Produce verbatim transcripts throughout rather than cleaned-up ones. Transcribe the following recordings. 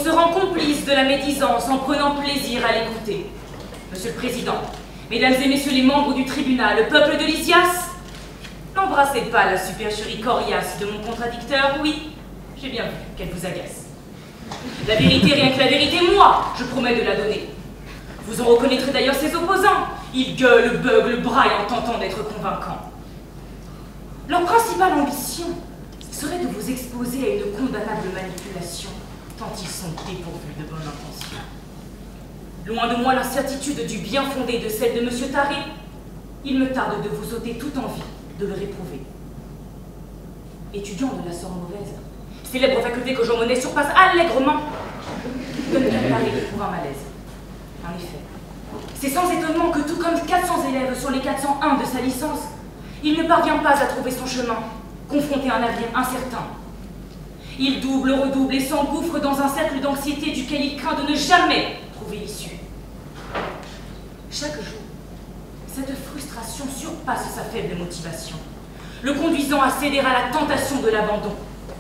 se rend complice de la médisance en prenant plaisir à l'écouter. Monsieur le Président, Mesdames et Messieurs les membres du tribunal, le peuple de Lysias, n'embrassez pas la supercherie coriace de mon contradicteur, oui, j'ai bien vu qu'elle vous agace. La vérité, rien que la vérité, moi, je promets de la donner. Vous en reconnaîtrez d'ailleurs ses opposants. Ils gueulent, beuglent, braillent en tentant d'être convaincants. Leur principale ambition serait de vous exposer à une condamnable manipulation, tant ils sont dépourvus de bonne intention. Loin de moi l'incertitude du bien fondé de celle de Monsieur Taré, il me tarde de vous ôter toute envie de le réprouver. Étudiant de la sort mauvaise, célèbre faculté que Jean Monnet surpasse allègrement, Duncan Taré éprouve un malaise. En effet, c'est sans étonnement que tout comme quatre cents élèves sur les quatre cent un de sa licence, il ne parvient pas à trouver son chemin, confronté à un avenir incertain. Il double, redouble et s'engouffre dans un cercle d'anxiété duquel il craint de ne jamais trouver l'issue. Chaque jour, cette frustration surpasse sa faible motivation, le conduisant à céder à la tentation de l'abandon.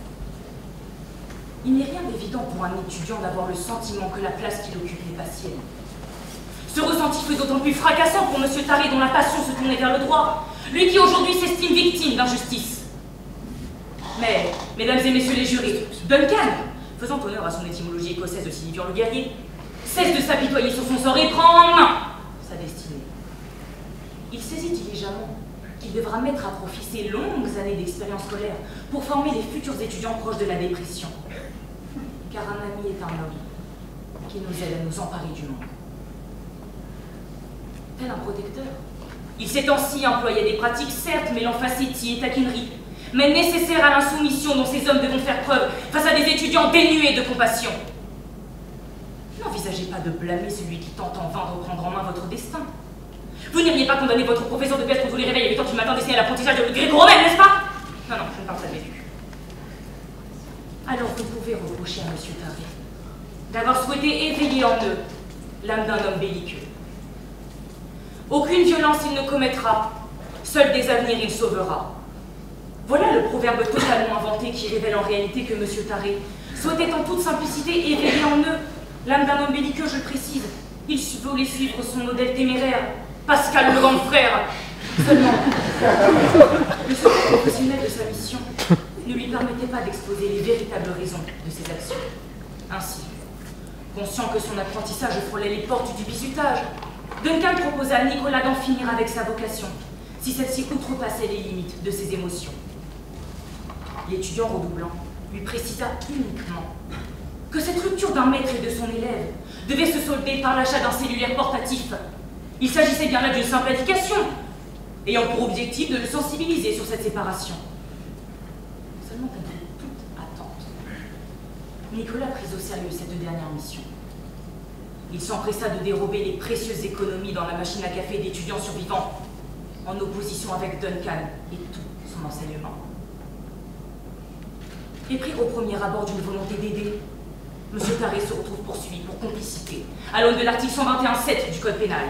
Il n'est rien d'évident pour un étudiant d'avoir le sentiment que la place qu'il occupe n'est pas sienne. Ce ressenti fut d'autant plus fracassant pour Monsieur Taré dont la passion se tournait vers le droit, lui qui aujourd'hui s'estime victime d'injustice. Mais, mesdames et messieurs les jurés, Duncan, faisant honneur à son étymologie écossaise de Sylvian le guerrier, cesse de s'apitoyer sur son sort et prend en main sa destinée. Il saisit diligemment qu'il devra mettre à profit ses longues années d'expérience scolaire pour former les futurs étudiants proches de la dépression. Car un ami est un homme qui nous aide à nous emparer du monde. Tel un protecteur, il s'est ainsi employé des pratiques certes mêlant facétie et taquinerie, mais nécessaires à l'insoumission dont ces hommes devront faire preuve face à des étudiants dénués de compassion. N'envisagez pas de blâmer celui qui tente en vain de reprendre en main votre destin. Vous n'iriez pas condamner votre professeur de classe pour tous les réveils à huit heures du matin destiné à l'apprentissage de gréco-romaine, n'est-ce pas? Non, non, je ne parle pas de vécu. Alors vous pouvez reprocher à Monsieur Taré d'avoir souhaité éveiller en eux l'âme d'un homme belliqueux. Aucune violence il ne commettra, seuls des avenirs il sauvera. Voilà le proverbe totalement inventé qui révèle en réalité que Monsieur Taré souhaitait en toute simplicité éveiller en eux l'âme d'un homme belliqueux, je le précise. Il voulait suivre son modèle téméraire, Pascal le grand frère. Seulement, le secret professionnel de sa mission ne lui permettait pas d'exposer les véritables raisons de ses actions. Ainsi, conscient que son apprentissage frôlait les portes du bizutage, Duncan proposa à Nicolas d'en finir avec sa vocation, si celle-ci outrepassait les limites de ses émotions. L'étudiant redoublant lui précisa uniquement que cette rupture d'un maître et de son élève devait se solder par l'achat d'un cellulaire portatif. Il s'agissait bien là d'une simple indication, ayant pour objectif de le sensibiliser sur cette séparation. Seulement contre toute attente, Nicolas prit au sérieux cette dernière mission. Il s'empressa de dérober les précieuses économies dans la machine à café d'étudiants survivants, en opposition avec Duncan et tout son enseignement. Épris au premier abord d'une volonté d'aider, Monsieur Taré se retrouve poursuivi pour complicité, à l'aune de l'article cent vingt et un sept du Code pénal.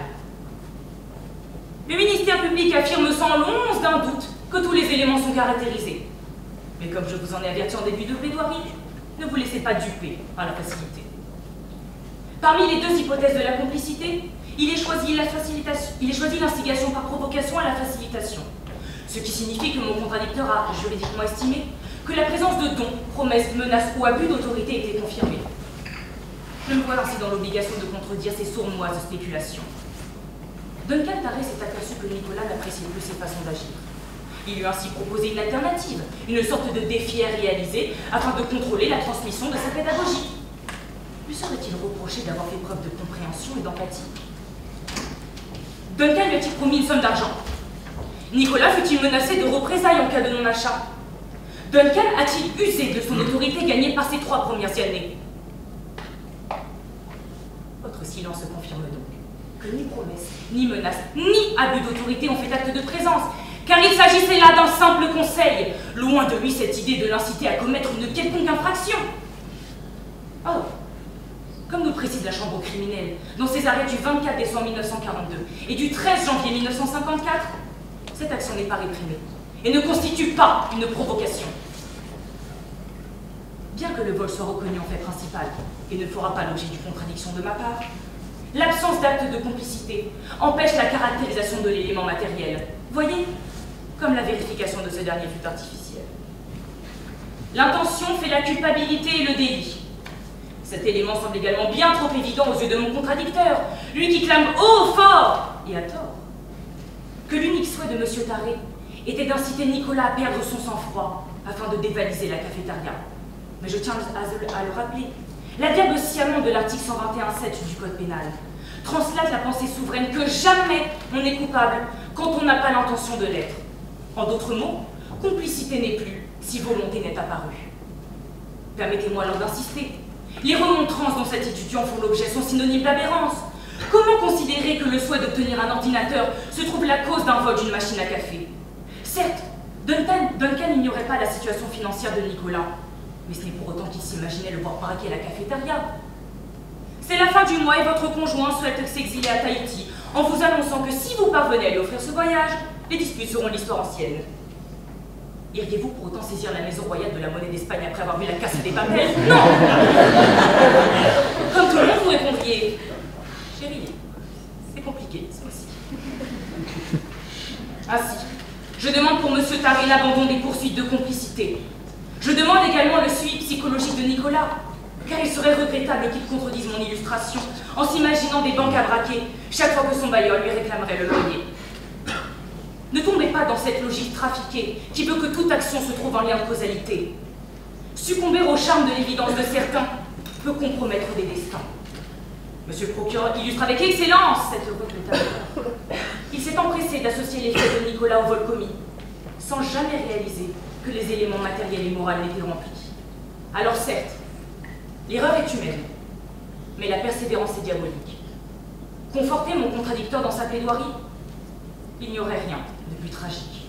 Le ministère public affirme sans l'once d'un doute que tous les éléments sont caractérisés. Mais comme je vous en ai averti en début de plaidoirie, ne vous laissez pas duper par la facilité. Parmi les deux hypothèses de la complicité, il est choisi la facilitation, il est choisi l'instigation par provocation à la facilitation. Ce qui signifie que mon contradicteur a juridiquement estimé que la présence de dons, promesses, menaces ou abus d'autorité était confirmée. Je me vois ainsi dans l'obligation de contredire ces sournoises spéculations. Duncan Taré s'est aperçu que Nicolas n'appréciait plus ses façons d'agir. Il lui a ainsi proposé une alternative, une sorte de défi à réaliser afin de contrôler la transmission de sa pédagogie. Lui serait-il reproché d'avoir fait preuve de compréhension et d'empathie? Duncan lui a-t-il promis une somme d'argent? Nicolas fut-il menacé de représailles en cas de non-achat? Duncan a-t-il usé de son autorité gagnée par ses trois premières années? Votre silence confirme donc que ni promesses, ni menaces, ni abus d'autorité ont fait acte de présence, car il s'agissait là d'un simple conseil, loin de lui cette idée de l'inciter à commettre une quelconque infraction. Or, comme nous précise la Chambre criminelle dans ses arrêts du vingt-quatre décembre mille neuf cent quarante-deux et du treize janvier mille neuf cent cinquante-quatre, cette action n'est pas réprimée et ne constitue pas une provocation. bien que le vol soit reconnu en fait principal et ne fera pas l'objet d'une contradiction de ma part, l'absence d'acte de complicité empêche la caractérisation de l'élément matériel. Voyez, comme la vérification de ce dernier fut artificielle. L'intention fait la culpabilité et le délit. Cet élément semble également bien trop évident aux yeux de mon contradicteur, lui qui clame haut, fort, et à tort, que l'unique souhait de M. Tarré était d'inciter Nicolas à perdre son sang-froid afin de dévaliser la cafétéria. Mais je tiens à, à le rappeler, la diable sciemment de l'article cent vingt et un sept du Code pénal translate la pensée souveraine que jamais on n'est coupable quand on n'a pas l'intention de l'être. En d'autres mots, complicité n'est plus si volonté n'est apparue. Permettez-moi alors d'insister. Les remontrances dont cet étudiant font l'objet sont synonymes d'aberrance. Comment considérer que le souhait d'obtenir un ordinateur se trouve la cause d'un vol d'une machine à café? Certes, Duncan, Duncan n'ignorait pas la situation financière de Nicolas, mais ce n'est pour autant qu'il s'imaginait le voir braquer la cafétéria. C'est la fin du mois et votre conjoint souhaite s'exiler à Tahiti en vous annonçant que si vous parvenez à lui offrir ce voyage, les disputes seront l'histoire ancienne. Iriez-vous pour autant saisir la maison royale de la monnaie d'Espagne après avoir vu la casse des papels? Non! Comme tout le monde, vous répondriez, chérie, c'est compliqué, ça aussi. Ainsi, je demande pour M. Tarré l'abandon des poursuites de complicité. Je demande également le suivi psychologique de Nicolas, car il serait regrettable qu'il contredise mon illustration en s'imaginant des banques à braquer chaque fois que son bailleur lui réclamerait le loyer. Ne tombez pas dans cette logique trafiquée qui veut que toute action se trouve en lien de causalité. Succomber au charme de l'évidence de certains peut compromettre des destins. Monsieur le procureur illustre avec excellence cette heureux métaphore. Il s'est empressé d'associer les faits de Nicolas au vol commis, sans jamais réaliser que les éléments matériels et moraux n'étaient remplis. Alors certes, l'erreur est humaine, mais la persévérance est diabolique. Conforter mon contradicteur dans sa plaidoirie, il n'y aurait rien de plus tragique.